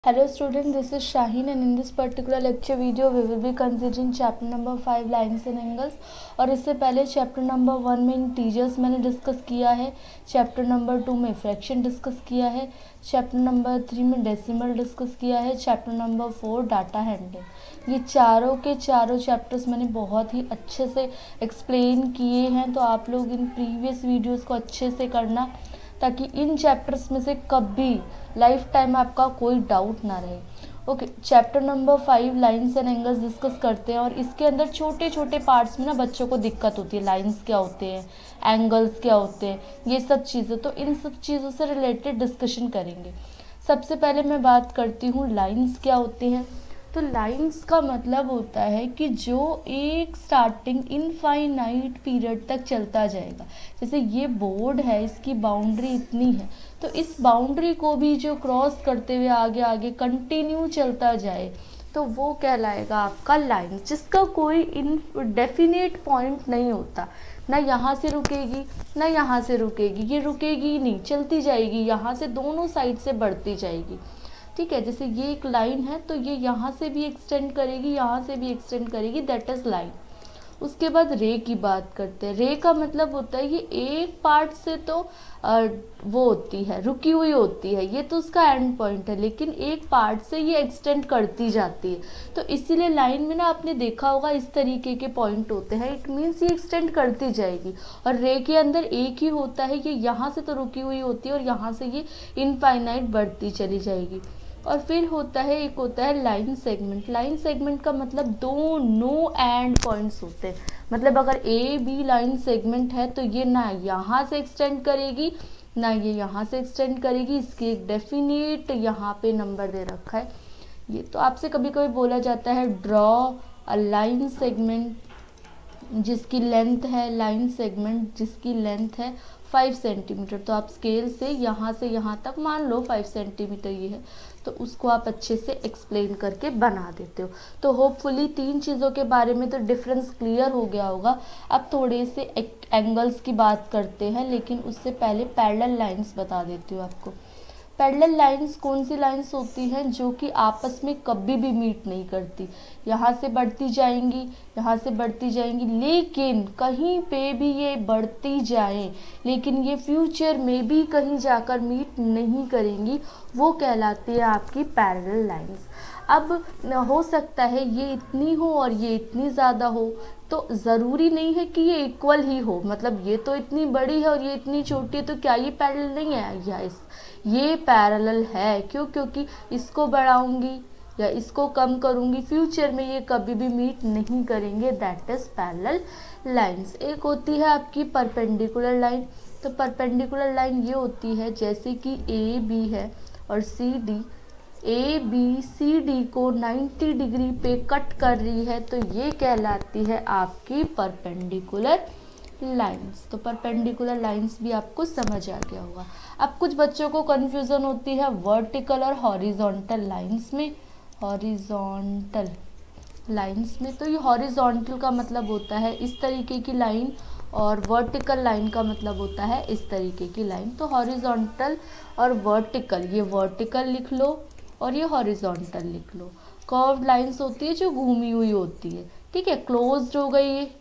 Hello students, this is Shaheen and in this particular lecture video we will be considering chapter number 5 lines and angles। और इससे पहले chapter number 1 में integers मैंने discuss किया है, chapter number 2 में fraction discuss किया है, चैप्टर नंबर 3 में डेसिमल डिस्कस किया है, चैप्टर नंबर 4 डाटा हैंडलिंग। ये चारों के चारों चैप्टर्स मैंने बहुत ही अच्छे से एक्सप्लेन किए हैं, तो आप लोग इन प्रीवियस वीडियोज़ को अच्छे से करना ताकि इन चैप्टर्स में से कभी लाइफ टाइम आपका कोई डाउट ना रहे। Okay, chapter number 5 lines and angles discuss करते हैं और इसके अंदर छोटे छोटे पार्ट्स में ना बच्चों को दिक्कत होती है। लाइंस क्या होते हैं, एंगल्स क्या होते हैं, ये सब चीज़ें, तो इन सब चीज़ों से रिलेटेड डिस्कशन करेंगे। सबसे पहले मैं बात करती हूँ लाइंस क्या होती हैं। तो लाइंस का मतलब होता है कि जो एक स्टार्टिंग इनफाइनाइट पीरियड तक चलता जाएगा। जैसे ये बोर्ड है, इसकी बाउंड्री इतनी है, तो इस बाउंड्री को भी जो क्रॉस करते हुए आगे आगे कंटिन्यू चलता जाए तो वो कहलाएगा आपका लाइन, जिसका कोई डेफिनेट पॉइंट नहीं होता। ना यहाँ से रुकेगी ना यहाँ से रुकेगी, ये रुकेगी नहीं, चलती जाएगी, यहाँ से दोनों साइड से बढ़ती जाएगी। ठीक है, जैसे ये एक लाइन है तो ये यहाँ से भी एक्सटेंड करेगी, यहाँ से भी एक्सटेंड करेगी, दैट इज लाइन। उसके बाद रे की बात करते हैं। रे का मतलब होता है ये एक पार्ट से तो वो होती है, रुकी हुई होती है, ये तो उसका एंड पॉइंट है, लेकिन एक पार्ट से ये एक्सटेंड करती जाती है। तो इसीलिए लाइन में ना आपने देखा होगा इस तरीके के पॉइंट होते हैं, इट मीन्स ये एक्सटेंड करती जाएगी। और रे के अंदर एक ही होता है, ये यहाँ से तो रुकी हुई होती है और यहाँ से ये इनफाइनाइट बढ़ती चली जाएगी। और फिर होता है एक होता है लाइन सेगमेंट। लाइन सेगमेंट का मतलब दोनों एंड पॉइंट्स होते हैं। मतलब अगर ए बी लाइन सेगमेंट है तो ये ना यहाँ से एक्सटेंड करेगी ना ये यहाँ से एक्सटेंड करेगी, इसकी एक डेफिनेट यहाँ पे नंबर दे रखा है। ये तो आपसे कभी कभी बोला जाता है ड्रॉ अ लाइन सेगमेंट जिसकी लेंथ है, लाइन सेगमेंट जिसकी लेंथ है 5 सेंटीमीटर। तो आप स्केल से यहाँ तक मान लो 5 सेंटीमीटर ये है, तो उसको आप अच्छे से एक्सप्लेन करके बना देते हो। तो होपफुली 3 चीज़ों के बारे में तो डिफरेंस क्लियर हो गया होगा। अब थोड़े से एंगल्स की बात करते हैं, लेकिन उससे पहले पैरेलल लाइंस बता देती हूँ आपको। पैरेलल लाइंस कौन सी लाइंस होती हैं जो कि आपस में कभी भी मीट नहीं करती। यहाँ से बढ़ती जाएंगी, यहाँ से बढ़ती जाएंगी, लेकिन कहीं पे भी ये बढ़ती जाएं लेकिन ये फ्यूचर में भी कहीं जाकर मीट नहीं करेंगी, वो कहलाती है आपकी पैरेलल लाइंस। अब हो सकता है ये इतनी हो और ये इतनी ज़्यादा हो, तो ज़रूरी नहीं है कि ये इक्वल ही हो। मतलब ये तो इतनी बड़ी है और ये इतनी छोटी है, तो क्या ये पैरेलल नहीं है? यस, ये पैरेलल है। क्यों? क्योंकि इसको बढ़ाऊंगी या इसको कम करूंगी, फ्यूचर में ये कभी भी मीट नहीं करेंगे, दैट इज पैरेलल लाइंस। एक होती है आपकी परपेंडिकुलर लाइन। तो परपेंडिकुलर लाइन ये होती है जैसे कि ए बी है और C D, A B C D को 90 डिग्री पे कट कर रही है, तो ये कहलाती है आपकी परपेंडिकुलर लाइंस। तो परपेंडिकुलर लाइंस भी आपको समझ आ गया होगा। अब कुछ बच्चों को कन्फ्यूज़न होती है वर्टिकल और हॉरिजॉन्टल लाइंस में। हॉरिजॉन्टल लाइंस में तो ये हॉरिजॉन्टल का मतलब होता है इस तरीके की लाइन और वर्टिकल लाइन का मतलब होता है इस तरीके की लाइन। तो हॉरिजॉन्टल और वर्टिकल, ये वर्टिकल लिख लो और ये हॉरिजॉन्टल लिख लो। कर्व्ड लाइंस होती है जो घूमी हुई होती है, ठीक है, क्लोज्ड हो गई ये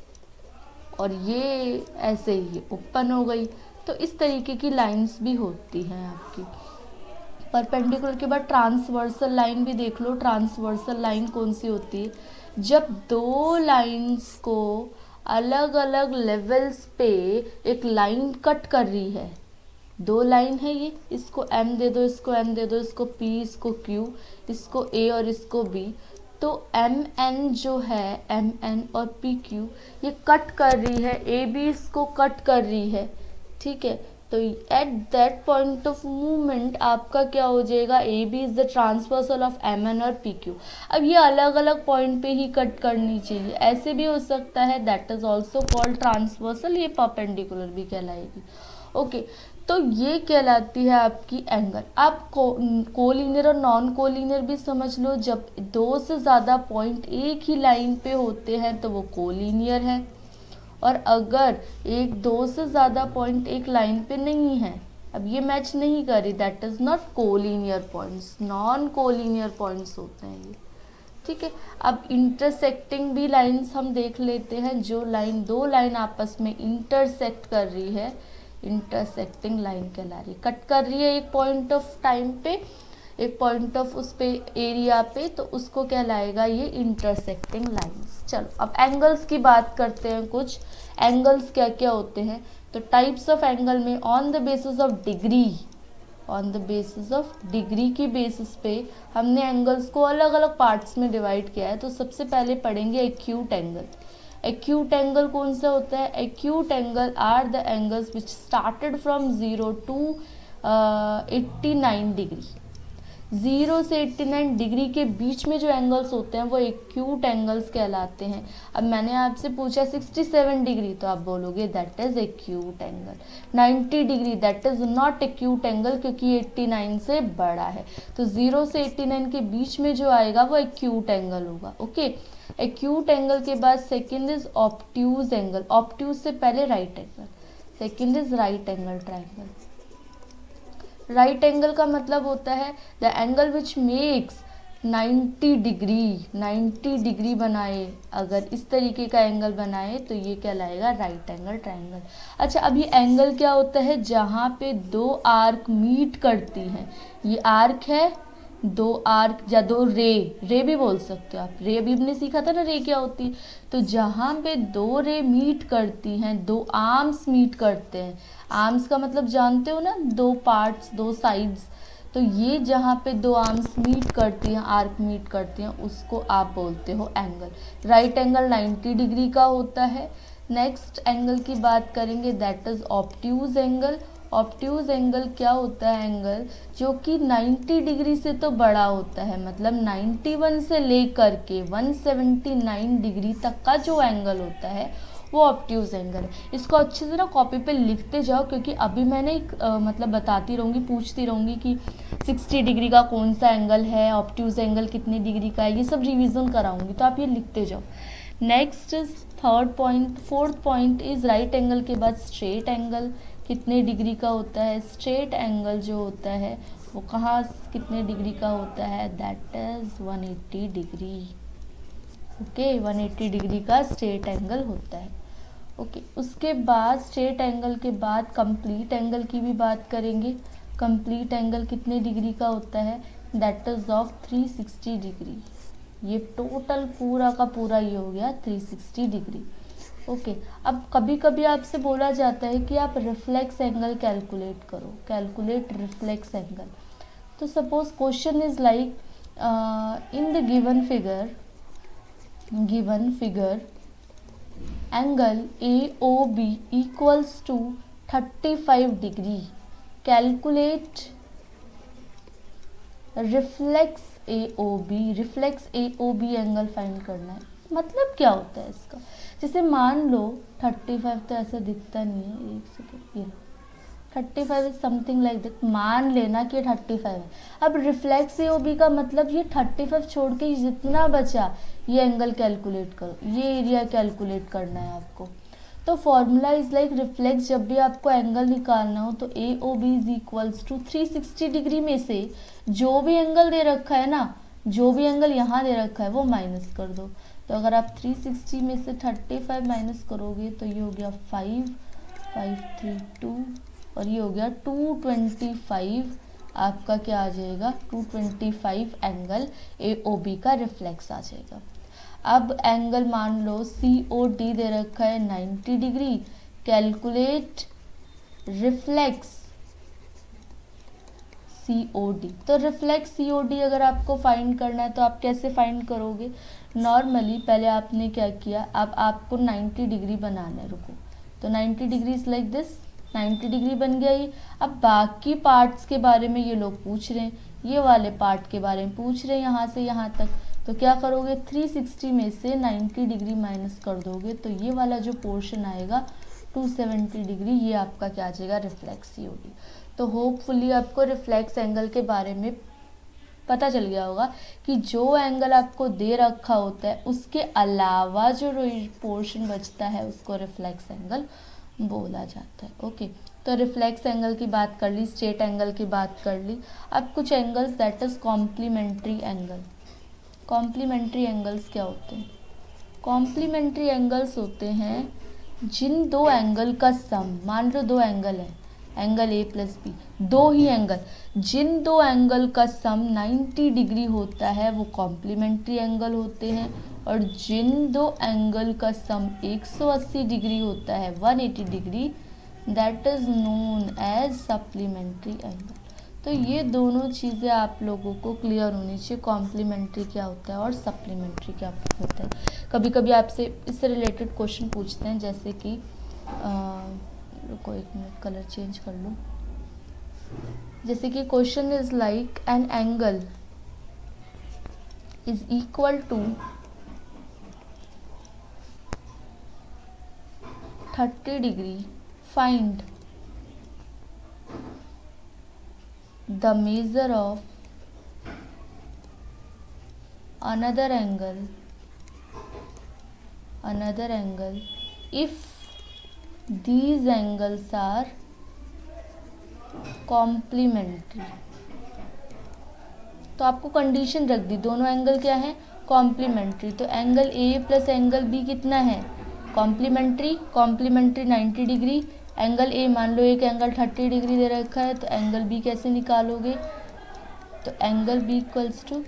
और ये ऐसे ही ओपन हो गई। तो इस तरीके की लाइंस भी होती हैं आपकी। परपेंडिकुलर के बाद ट्रांसवर्सल लाइन भी देख लो। ट्रांसवर्सल लाइन कौन सी होती है? जब दो लाइंस को अलग अलग लेवल्स पे एक लाइन कट कर रही है। दो लाइन है ये, इसको M दे दो, इसको M दे दो, इसको P, इसको Q, इसको A और इसको B। तो MN जो है, MN और PQ ये कट कर रही है, AB इसको कट कर रही है, ठीक है। तो at that point of movement आपका क्या हो जाएगा? AB is the transversal of MN और PQ। अब ये अलग अलग पॉइंट पे ही कट करनी चाहिए, ऐसे भी हो सकता है, that is also called transversal, ये परपेंडिकुलर भी कहलाएगी। ओके, तो ये कहलाती है आपकी एंगल। आप कोलिनियर और नॉन कोलिनियर भी समझ लो। जब दो से ज़्यादा पॉइंट एक ही लाइन पे होते हैं तो वो कोलिनियर है, और अगर एक दो से ज़्यादा पॉइंट एक लाइन पे नहीं है अब ये मैच नहीं कर रही, that is not collinear points, non collinear points होते हैं ये, ठीक है। अब इंटरसेक्टिंग भी लाइंस हम देख लेते हैं, जो लाइन, दो लाइन आपस में इंटरसेक्ट कर रही है, इंटरसेक्टिंग लाइन कहला रही है। कट कर रही है एक पॉइंट ऑफ टाइम पे, एक पॉइंट ऑफ उस पे एरिया पे, तो उसको कहलाएगा ये इंटरसेक्टिंग लाइंस। चलो अब एंगल्स की बात करते हैं। कुछ एंगल्स क्या क्या होते हैं, तो टाइप्स ऑफ एंगल में on the basis of degree, on the basis of degree की बेसिस पे हमने एंगल्स को अलग अलग पार्ट्स में डिवाइड किया है। तो सबसे पहले पढ़ेंगे एक्यूट एंगल। एक्यूट एंगल कौन सा होता है? Acute angle are the angles which started from 0 to 89 degree. 0 से 89 डिग्री के बीच में जो एंगल्स होते हैं वो एक्यूट एंगल्स कहलाते हैं। अब मैंने आपसे पूछा 67 डिग्री, तो आप बोलोगे that is acute angle. 90 degree that is not acute angle, क्योंकि 89 से बड़ा है। तो 0 से 89 के बीच में जो आएगा वो एक्यूट एंगल होगा। ओके, एक्यूट एंगल के बाद second is obtuse angle. Obtuse से पहले right angle, second is right angle triangle. Right angle का मतलब होता है the angle which makes 90 degree, 90 degree बनाए, अगर इस तरीके का एंगल बनाए तो ये कहलाएगा राइट एंगल ट्राइंगल। अच्छा, अब ये एंगल क्या होता है? जहाँ पे दो आर्क मीट करती हैं, ये आर्क है, दो आर्क या दो रे भी बोल सकते हो आप, रे अभी हमने सीखा था ना रे क्या होती है। तो जहाँ पे दो रे मीट करती हैं, दो आर्म्स मीट करते हैं, आर्म्स का मतलब जानते हो ना, दो पार्ट्स, दो साइड्स, तो ये जहाँ पे दो आर्म्स मीट करती हैं, आर्क मीट करती हैं, उसको आप बोलते हो एंगल। राइट एंगल 90 डिग्री का होता है। नेक्स्ट एंगल की बात करेंगे, that is obtuse angle. Obtuse angle क्या होता है? एंगल जो कि 90 डिग्री से तो बड़ा होता है, मतलब 91 से लेकर के 179 डिग्री तक का जो एंगल होता है वो ऑब्ट्यूज एंगल है। इसको अच्छे से ना कॉपी पे लिखते जाओ, क्योंकि अभी मैंने मतलब बताती रहूँगी, पूछती रहूँगी कि 60 डिग्री का कौन सा एंगल है, ऑब्ट्यूज एंगल कितने डिग्री का है, ये सब रिविजन कराऊंगी, तो आप ये लिखते जाओ। Next is third point, fourth point is right angle के बाद स्ट्रेट एंगल कितने डिग्री का होता है? स्ट्रेट एंगल जो होता है वो कहाँ कितने डिग्री का होता है? That is 180 degree. Okay, 180 degree का स्ट्रेट एंगल होता है। ओके, उसके बाद स्ट्रेट एंगल के बाद कंप्लीट एंगल की भी बात करेंगे। कंप्लीट एंगल कितने डिग्री का होता है? That is of 360 degree. ये टोटल पूरा का पूरा ये हो गया 360 डिग्री। ओके, अब कभी कभी आपसे बोला जाता है कि आप रिफ्लेक्स एंगल कैलकुलेट करो, कैलकुलेट रिफ्लेक्स एंगल। तो suppose question is like in the given figure angle AOB equals to 35 degree, calculate reflex AOB। Reflex AOB angle find करना है। मतलब क्या होता है इसका? जैसे मान लो 35 तो ऐसा दिखता नहीं है, एक सेकेंड, ये 35 इज समथिंग लाइक दैट, मान लेना कि 35 है। अब रिफ्लेक्स AOB का मतलब ये 35 छोड़ के जितना बचा ये एंगल कैलकुलेट करो, ये एरिया कैलकुलेट करना है आपको। तो फॉर्मूला इज लाइक रिफ्लेक्स, जब भी आपको एंगल निकालना हो तो AOB is equals to 360 degree में से जो भी एंगल दे रखा है ना, जो भी एंगल यहाँ दे रखा है वो माइनस कर दो। तो अगर आप 360 में से 35 माइनस करोगे तो ये हो गया 532 और ये हो गया 225। आपका क्या आ जाएगा? 225 एंगल AOB का रिफ्लेक्स आ जाएगा। अब एंगल मान लो COD दे रखा है 90 डिग्री, कैलकुलेट रिफ्लेक्स COD। तो रिफ्लेक्स COD अगर आपको फाइंड करना है तो आप कैसे फाइंड करोगे? नॉर्मली पहले आपने क्या किया, अब आपको 90 डिग्री बनाना है, रुको, तो 90 degree is like this, 90 degree बन गया ये। अब बाकी पार्ट्स के बारे में ये लोग पूछ रहे हैं, ये वाले पार्ट के बारे में पूछ रहे हैं यहाँ से यहाँ तक, तो क्या करोगे? 360 में से 90 डिग्री माइनस कर दोगे तो ये वाला जो पोर्शन आएगा 270 डिग्री, ये आपका क्या आ जाएगा? Reflex COD। तो होपफुली आपको रिफ्लेक्स एंगल के बारे में पता चल गया होगा कि जो एंगल आपको दे रखा होता है उसके अलावा जो पोर्शन बचता है उसको रिफ्लेक्स एंगल बोला जाता है। ओके, तो रिफ्लेक्स एंगल की बात कर ली, स्ट्रेट एंगल की बात कर ली। अब कुछ angles that is complementary angle. Complementary angles क्या होते हैं? कॉम्प्लीमेंट्री एंगल्स होते हैं जिन दो एंगल का सम, मान लो दो एंगल है, एंगल ए प्लस बी, दो ही एंगल, जिन दो एंगल का सम 90 डिग्री होता है वो कॉम्प्लीमेंट्री एंगल होते हैं, और जिन दो एंगल का सम 180 डिग्री होता है, 180 degree, that is known as supplementary angle. तो ये दोनों चीज़ें आप लोगों को क्लियर होनी चाहिए, कॉम्प्लीमेंट्री क्या होता है और सप्लीमेंट्री क्या होता है। कभी कभी आपसे इससे रिलेटेड क्वेश्चन पूछते हैं, जैसे कि रुको एक मिनट, कलर चेंज कर लो। जैसे कि question is like an angle is equal to 30 degree, find the measure of another angle if these angles are complementary। तो आपको कंडीशन रख दी, दोनों एंगल क्या है? कॉम्प्लीमेंट्री। तो angle A plus angle B कितना है? Complementary. Complementary 90 degree, angle A मान लो एक एंगल 30 डिग्री दे रखा है, तो एंगल बी कैसे निकालोगे? तो angle B equals to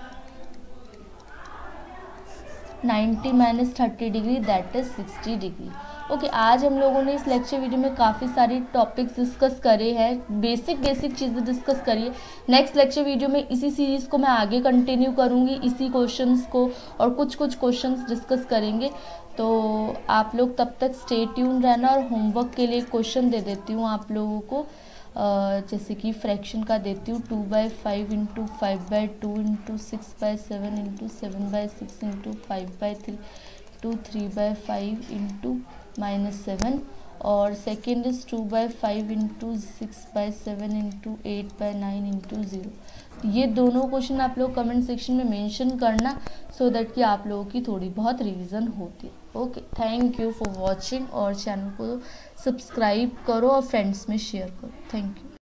90 minus 30 degree, that is 60 degree. Okay, आज हम लोगों ने इस लेक्चर वीडियो में काफ़ी सारी टॉपिक्स डिस्कस करे हैं, बेसिक चीज़ें डिस्कस करी है। नेक्स्ट लेक्चर वीडियो में इसी सीरीज़ को मैं आगे कंटिन्यू करूँगी, इसी क्वेश्चंस को और कुछ क्वेश्चंस डिस्कस करेंगे। तो आप लोग तब तक स्टे ट्यून रहना, और होमवर्क के लिए क्वेश्चन दे देती हूँ आप लोगों को, जैसे कि फ्रैक्शन का देती हूँ 2/5 into 5/2 into 6/7 into 7/6 into 5/3 to 3/5 into -7, और second is 2/5 into 6/7 into 8/9 into 0। ये दोनों क्वेश्चन आप लोग कमेंट सेक्शन में मेंशन करना, सो दैट कि आप लोगों की थोड़ी बहुत रिवीजन होती है। Okay, thank you for watching, और चैनल को सब्सक्राइब करो और फ्रेंड्स में शेयर करो। Thank you.